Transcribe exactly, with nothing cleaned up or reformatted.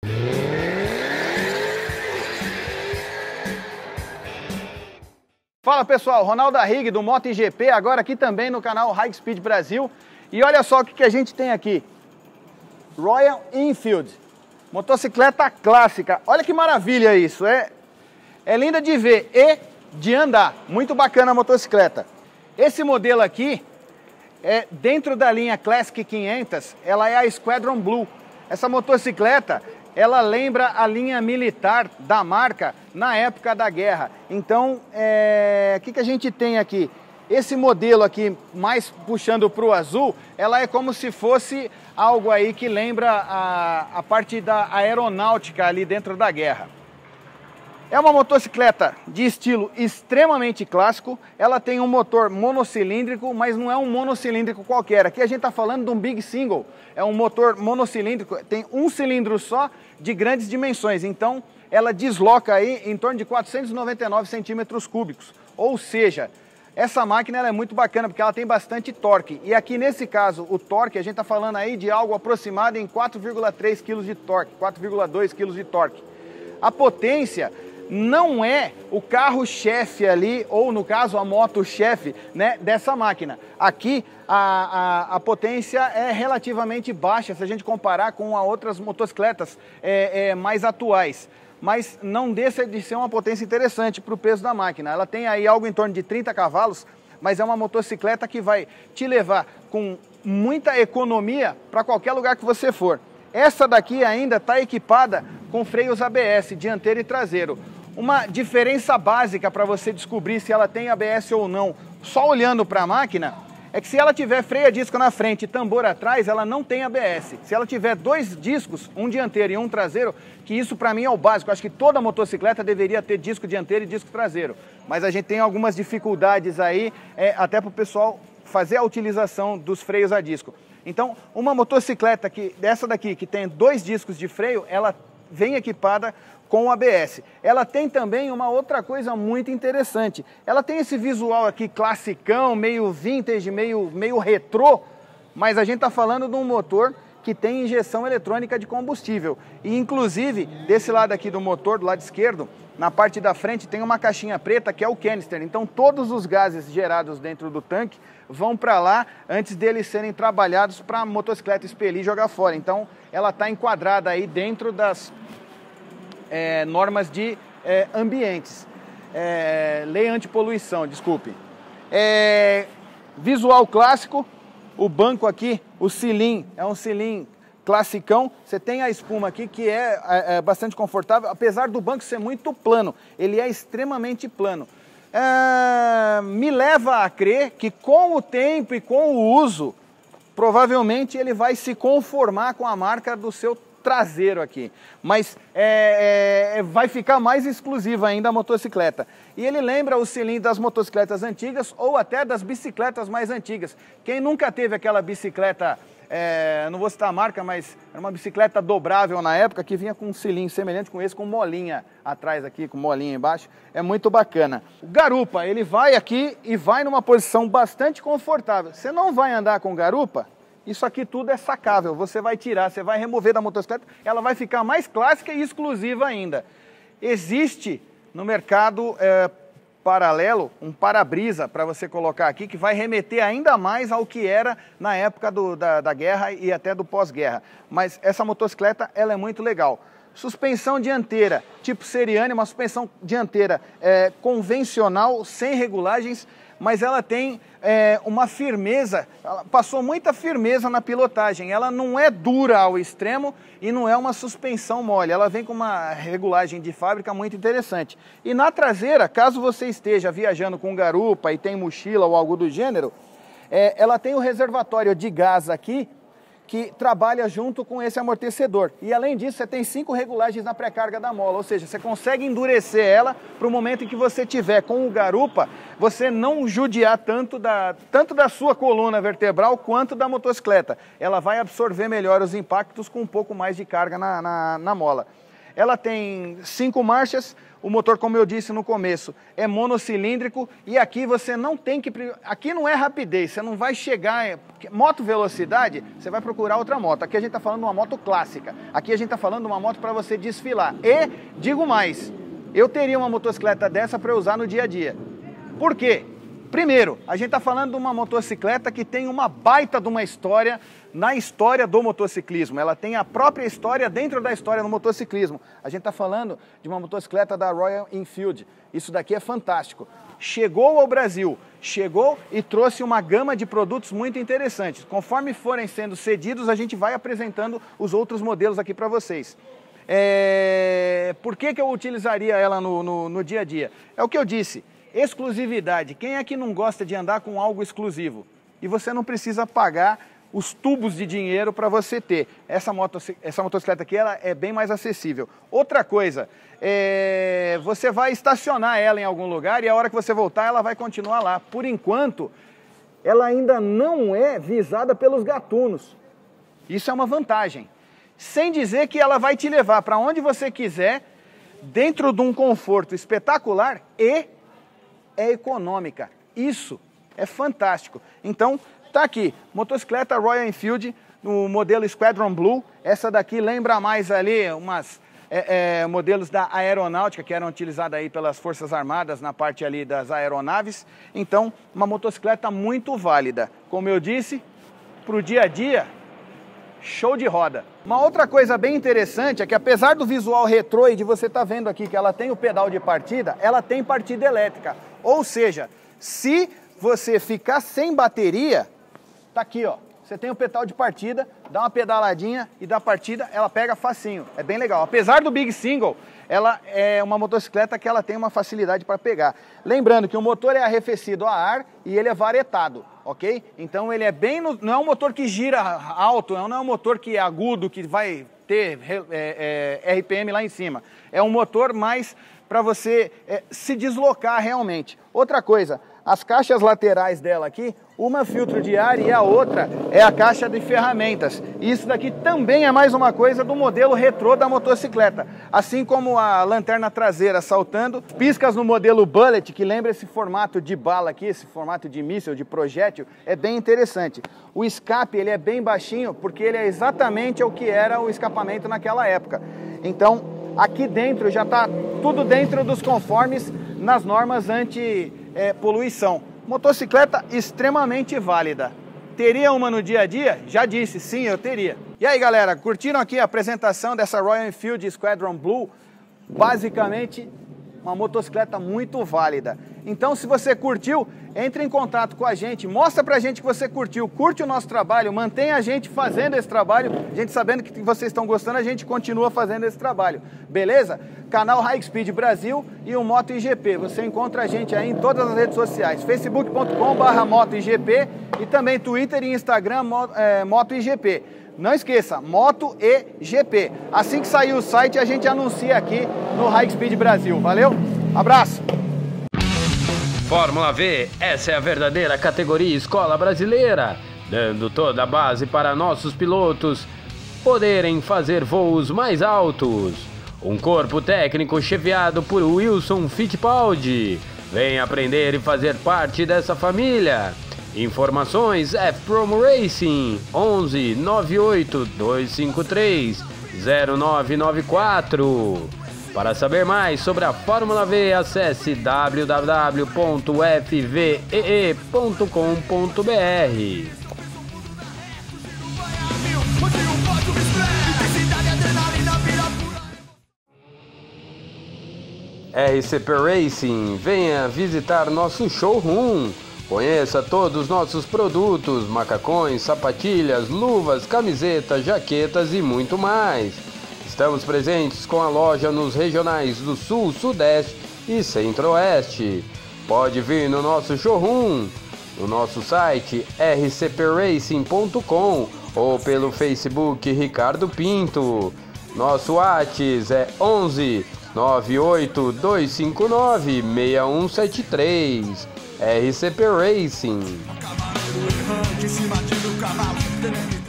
Fala pessoal, Ronaldo Arrighi do MotoGP, agora aqui também no canal High Speed Brasil. E olha só o que, que a gente tem aqui. Royal Enfield, motocicleta clássica. Olha que maravilha isso, é, é linda de ver e de andar. Muito bacana a motocicleta. Esse modelo aqui, é dentro da linha Classic quinhentos, ela é a Squadron Blue. Essa motocicleta, ela lembra a linha militar da marca na época da guerra. Então, é... o que, que a gente tem aqui? Esse modelo aqui, mais puxando para o azul, ela é como se fosse algo aí que lembra a, a parte da aeronáutica ali dentro da guerra. É uma motocicleta de estilo extremamente clássico, ela tem um motor monocilíndrico, mas não é um monocilíndrico qualquer. Aqui a gente está falando de um Big Single, é um motor monocilíndrico, tem um cilindro só de grandes dimensões, então ela desloca aí em torno de quatrocentos e noventa e nove centímetros cúbicos, ou seja, essa máquina ela é muito bacana porque ela tem bastante torque, e aqui nesse caso o torque, a gente está falando aí de algo aproximado em quatro vírgula três quilos de torque, quatro vírgula dois quilos de torque. A potência não é o carro-chefe ali, ou no caso a moto-chefe, né, dessa máquina. Aqui a, a, a potência é relativamente baixa se a gente comparar com a outras motocicletas é, é, mais atuais. Mas não deixa de ser uma potência interessante para o peso da máquina. Ela tem aí algo em torno de trinta cavalos, mas é uma motocicleta que vai te levar com muita economia para qualquer lugar que você for. Essa daqui ainda está equipada com freios A B S, dianteiro e traseiro. Uma diferença básica para você descobrir se ela tem A B S ou não, só olhando para a máquina, é que se ela tiver freio a disco na frente e tambor atrás, ela não tem A B S. Se ela tiver dois discos, um dianteiro e um traseiro, que isso para mim é o básico, acho que toda motocicleta deveria ter disco dianteiro e disco traseiro. Mas a gente tem algumas dificuldades aí, é, até para o pessoal fazer a utilização dos freios a disco. Então, uma motocicleta que, dessa daqui, que tem dois discos de freio, ela vem equipada com A B S. Ela tem também uma outra coisa muito interessante. Ela tem esse visual aqui classicão, meio vintage, meio, meio retrô, mas a gente está falando de um motor que tem injeção eletrônica de combustível. E inclusive, desse lado aqui do motor, do lado esquerdo, na parte da frente tem uma caixinha preta que é o canister. Então todos os gases gerados dentro do tanque vão para lá antes deles serem trabalhados para a motocicleta expelir e jogar fora. Então ela está enquadrada aí dentro das é, normas de é, ambientes. É, lei antipoluição, desculpe. É, visual clássico, o banco aqui, o cilim, é um cilim classicão. Você tem a espuma aqui que é, é, é bastante confortável, apesar do banco ser muito plano, ele é extremamente plano. É, me leva a crer que com o tempo e com o uso, provavelmente ele vai se conformar com a marca do seu traseiro aqui, mas é, é, vai ficar mais exclusiva ainda a motocicleta. E ele lembra o cilindro das motocicletas antigas ou até das bicicletas mais antigas. Quem nunca teve aquela bicicleta, é, não vou citar a marca, mas era uma bicicleta dobrável na época que vinha com um cilindro semelhante com esse, com molinha atrás aqui, com molinha embaixo, é muito bacana. O garupa, ele vai aqui e vai numa posição bastante confortável. Você não vai andar com garupa? Isso aqui tudo é sacável, você vai tirar, você vai remover da motocicleta, ela vai ficar mais clássica e exclusiva ainda. Existe no mercado é, paralelo um para-brisa para você colocar aqui, que vai remeter ainda mais ao que era na época do, da, da guerra e até do pós-guerra. Mas essa motocicleta, ela é muito legal. Suspensão dianteira, tipo Seriane, uma suspensão dianteira é, convencional, sem regulagens, mas ela tem é, uma firmeza, ela passou muita firmeza na pilotagem. Ela não é dura ao extremo e não é uma suspensão mole. Ela vem com uma regulagem de fábrica muito interessante. E na traseira, caso você esteja viajando com garupa e tem mochila ou algo do gênero, é, ela tem o reservatório de gás aqui, que trabalha junto com esse amortecedor. E além disso, você tem cinco regulagens na pré-carga da mola, ou seja, você consegue endurecer ela para o momento em que você tiver com o garupa, você não judiar tanto da, tanto da sua coluna vertebral quanto da motocicleta. Ela vai absorver melhor os impactos com um pouco mais de carga na, na, na mola. ela tem cinco marchas, o motor, como eu disse no começo, é monocilíndrico e aqui você não tem que... Aqui não é rapidez, você não vai chegar... Moto velocidade, você vai procurar outra moto. Aqui a gente está falando de uma moto clássica. Aqui a gente está falando de uma moto para você desfilar. E, digo mais, eu teria uma motocicleta dessa para usar no dia a dia. Por quê? Primeiro, a gente está falando de uma motocicleta que tem uma baita de uma história na história do motociclismo. Ela tem a própria história dentro da história do motociclismo. A gente está falando de uma motocicleta da Royal Enfield. Isso daqui é fantástico. Chegou ao Brasil, chegou e trouxe uma gama de produtos muito interessantes. Conforme forem sendo cedidos, a gente vai apresentando os outros modelos aqui para vocês. É... Por que que eu utilizaria ela no, no, no dia a dia? É o que eu disse. Exclusividade. Quem é que não gosta de andar com algo exclusivo? E você não precisa pagar os tubos de dinheiro para você ter. Essa, moto, essa motocicleta aqui ela é bem mais acessível. Outra coisa, é, você vai estacionar ela em algum lugar e a hora que você voltar ela vai continuar lá. Por enquanto, ela ainda não é visada pelos gatunos. Isso é uma vantagem. Sem dizer que ela vai te levar para onde você quiser, dentro de um conforto espetacular e é econômica. Isso é fantástico. Então, tá aqui, motocicleta Royal Enfield, no modelo Squadron Blue. Essa daqui lembra mais ali umas é, é, modelos da aeronáutica que eram utilizados aí pelas Forças Armadas na parte ali das aeronaves. Então, uma motocicleta muito válida. Como eu disse, para o dia a dia, show de roda. Uma outra coisa bem interessante é que apesar do visual retrô e de você estar tá vendo aqui que ela tem o pedal de partida, ela tem partida elétrica. Ou seja, se você ficar sem bateria, tá aqui, ó. Você tem o pedal de partida, dá uma pedaladinha e dá partida, ela pega facinho. É bem legal. Apesar do Big Single, ela é uma motocicleta que ela tem uma facilidade para pegar. Lembrando que o motor é arrefecido a ar e ele é varetado, ok? Então ele é bem... No, não é um motor que gira alto, não é um motor que é agudo, que vai ter é, é, R P M lá em cima. É um motor mais para você é, se deslocar realmente. Outra coisa, as caixas laterais dela aqui, uma filtro de ar e a outra é a caixa de ferramentas. Isso daqui também é mais uma coisa do modelo retrô da motocicleta. Assim como a lanterna traseira saltando, piscas no modelo Bullet, que lembra esse formato de bala aqui, esse formato de míssil, de projétil, é bem interessante. O escape ele é bem baixinho porque ele é exatamente o que era o escapamento naquela época. Então, aqui dentro já está tudo dentro dos conformes nas normas anti-poluição. Motocicleta extremamente válida. Teria uma no dia a dia? Já disse, sim, eu teria. E aí, galera, curtiram aqui a apresentação dessa Royal Enfield Squadron Blue? Basicamente, uma motocicleta muito válida. Então, se você curtiu, entre em contato com a gente, mostra pra gente que você curtiu, curte o nosso trabalho, mantenha a gente fazendo esse trabalho, a gente sabendo que vocês estão gostando, a gente continua fazendo esse trabalho, beleza? Canal High Speed Brasil e o Moto I G P, você encontra a gente aí em todas as redes sociais, facebook ponto com barra moto I G P e também Twitter e Instagram é, Moto I G P. Não esqueça, Moto E G P. Assim que sair o site, a gente anuncia aqui no High Speed Brasil. Valeu? Abraço! Fórmula V, essa é a verdadeira categoria escola brasileira, dando toda a base para nossos pilotos poderem fazer voos mais altos. Um corpo técnico chefiado por Wilson Fittipaldi. Vem aprender e fazer parte dessa família. Informações F-Promo Racing onze nove oito dois cinco três zero nove nove quatro. Para saber mais sobre a Fórmula V, acesse w w w ponto f v e e ponto com ponto b r. R C P Racing, venha visitar nosso showroom. Conheça todos os nossos produtos, macacões, sapatilhas, luvas, camisetas, jaquetas e muito mais. Estamos presentes com a loja nos regionais do Sul, Sudeste e Centro-Oeste. Pode vir no nosso showroom, no nosso site r c p racing ponto com ou pelo Facebook Ricardo Pinto. Nosso WhatsApp é onze nove oito dois cinco nove seis um sete três. R C P Racing.